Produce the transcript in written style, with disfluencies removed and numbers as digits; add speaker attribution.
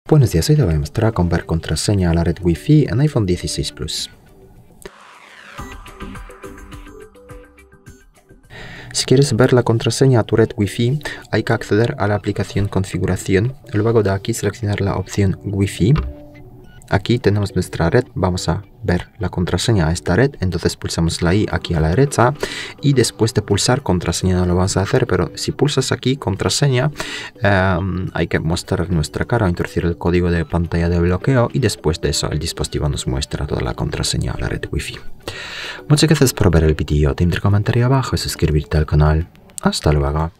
Speaker 1: Buenos días, hoy te voy a mostrar cómo ver contraseña a la red Wi-Fi en iPhone 16 Plus. Si quieres ver la contraseña a tu red Wi-Fi, hay que acceder a la aplicación Configuración. Luego de aquí seleccionar la opción Wi-Fi. Aquí tenemos nuestra red, vamos a ver la contraseña a esta red, entonces pulsamos la I aquí a la derecha y después de pulsar contraseña no lo vamos a hacer, pero si pulsas aquí contraseña hay que mostrar nuestra cara, introducir el código de pantalla de bloqueo y después de eso el dispositivo nos muestra toda la contraseña a la red Wi-Fi. Muchas gracias por ver el vídeo, te invito a comentar abajo y suscribirte al canal. Hasta luego.